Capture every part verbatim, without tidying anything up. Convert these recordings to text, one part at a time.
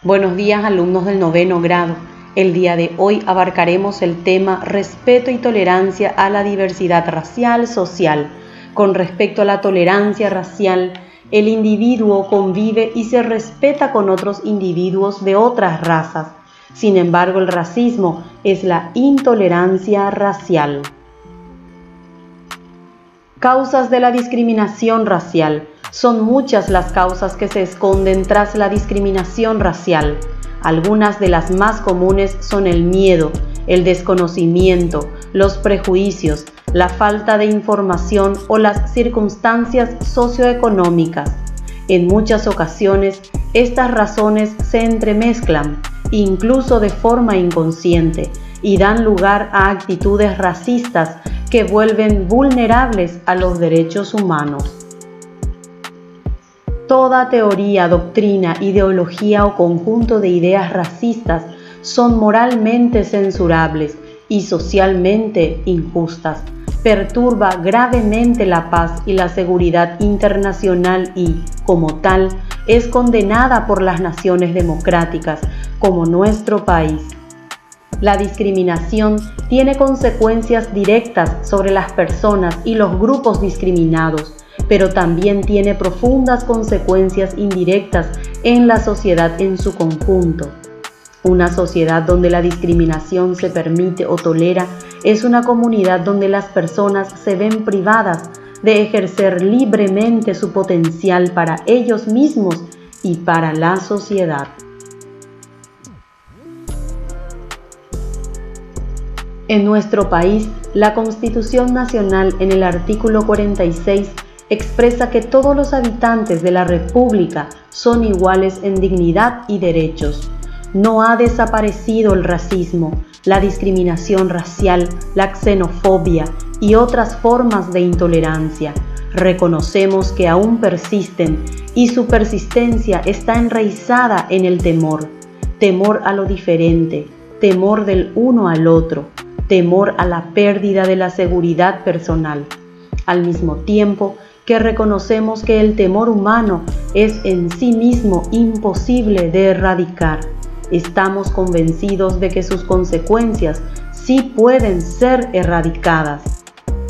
Buenos días, alumnos del noveno grado. El día de hoy abarcaremos el tema respeto y tolerancia a la diversidad racial social. Con respecto a la tolerancia racial, el individuo convive y se respeta con otros individuos de otras razas. Sin embargo, el racismo es la intolerancia racial. Causas de la discriminación racial. Son muchas las causas que se esconden tras la discriminación racial. Algunas de las más comunes son el miedo, el desconocimiento, los prejuicios, la falta de información o las circunstancias socioeconómicas. En muchas ocasiones, estas razones se entremezclan, incluso de forma inconsciente, y dan lugar a actitudes racistas que vuelven vulnerables a los derechos humanos. Toda teoría, doctrina, ideología o conjunto de ideas racistas son moralmente censurables y socialmente injustas. Perturba gravemente la paz y la seguridad internacional y, como tal, es condenada por las naciones democráticas, como nuestro país. La discriminación tiene consecuencias directas sobre las personas y los grupos discriminados, pero también tiene profundas consecuencias indirectas en la sociedad en su conjunto. Una sociedad donde la discriminación se permite o tolera es una comunidad donde las personas se ven privadas de ejercer libremente su potencial para ellos mismos y para la sociedad. En nuestro país, la Constitución Nacional en el artículo cuarenta y seis expresa que todos los habitantes de la República son iguales en dignidad y derechos. No ha desaparecido el racismo, la discriminación racial, la xenofobia y otras formas de intolerancia. Reconocemos que aún persisten y su persistencia está enraizada en el temor, temor a lo diferente, temor del uno al otro, temor a la pérdida de la seguridad personal. Al mismo tiempo que reconocemos que el temor humano es en sí mismo imposible de erradicar, estamos convencidos de que sus consecuencias sí pueden ser erradicadas.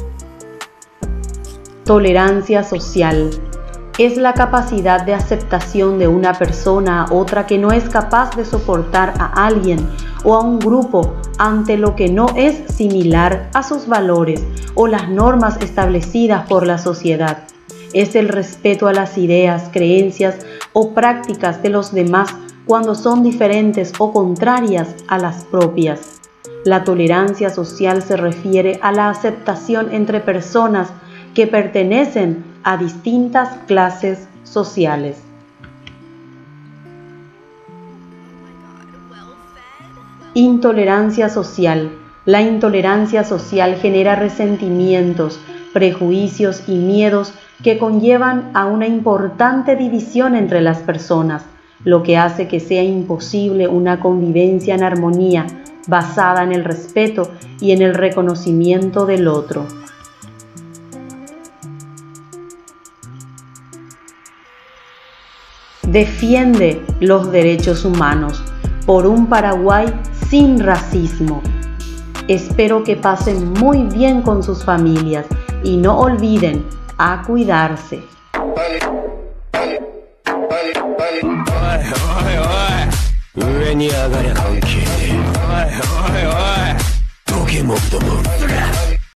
Tolerancia social es la capacidad de aceptación de una persona a otra que no es capaz de soportar a alguien o a un grupo ante lo que no es similar a sus valores o las normas establecidas por la sociedad. Es el respeto a las ideas, creencias o prácticas de los demás cuando son diferentes o contrarias a las propias. La tolerancia social se refiere a la aceptación entre personas que pertenecen a distintas clases sociales. Intolerancia social. La intolerancia social genera resentimientos, prejuicios y miedos que conllevan a una importante división entre las personas, lo que hace que sea imposible una convivencia en armonía basada en el respeto y en el reconocimiento del otro. Defiende los derechos humanos por un Paraguay sin racismo. Espero que pasen muy bien con sus familias y no olviden a cuidarse. Oye, oye, oye.